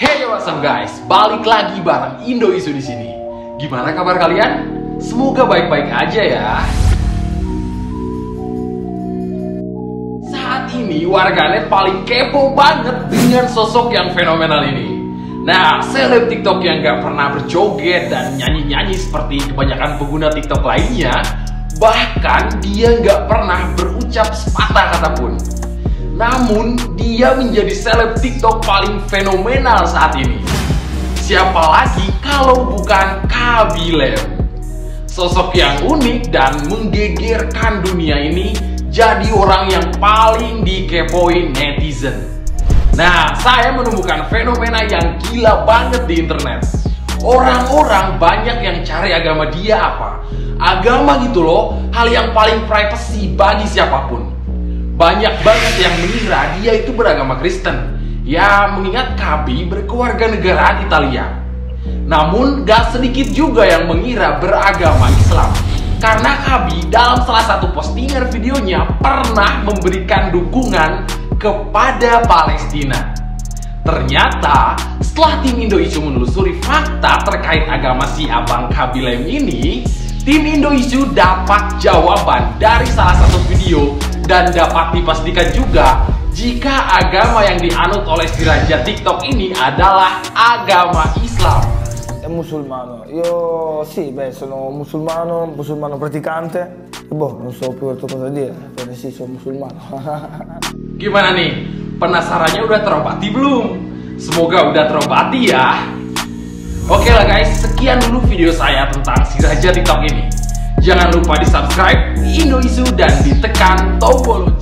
Hey what's up guys, balik lagi bareng Indo Isu di sini. Gimana kabar kalian? Semoga baik-baik aja ya. Saat ini warganet paling kepo banget dengan sosok yang fenomenal ini. Nah, seleb TikTok yang gak pernah berjoget dan nyanyi-nyanyi seperti kebanyakan pengguna TikTok lainnya. Bahkan dia gak pernah berucap sepatah kata pun. Namun, dia menjadi seleb TikTok paling fenomenal saat ini. Siapa lagi kalau bukan Khaby Lame. Sosok yang unik dan menggegerkan dunia ini jadi orang yang paling dikepoin netizen. Nah, saya menemukan fenomena yang gila banget di internet. Orang-orang banyak yang cari agama dia apa? Agama gitu loh, hal yang paling privacy bagi siapapun. Banyak banget yang mengira dia itu beragama Kristen. Ya, mengingat Khaby berkeluarga negaraan Italia. Namun, gak sedikit juga yang mengira beragama Islam. Karena Khaby dalam salah satu postingan videonya pernah memberikan dukungan kepada Palestina. Ternyata, setelah tim Indo Isu menelusuri fakta terkait agama si abang Khaby Lame ini, tim Indo Isu dapat jawaban dari salah satu video dan dapat dipastikan juga jika agama yang dianut oleh si raja TikTok ini adalah agama Islam. È musulmano. Io sì, sono musulmano praticante. Non so più altro cosa dire, però sì, sono musulmano. Gimana nih? Penasarannya udah terobati belum? Semoga udah terobati ya. Oke lah guys, sekian dulu video saya tentang si raja TikTok ini. Jangan lupa di subscribe Indo Isu dan ditekan tombol lonceng.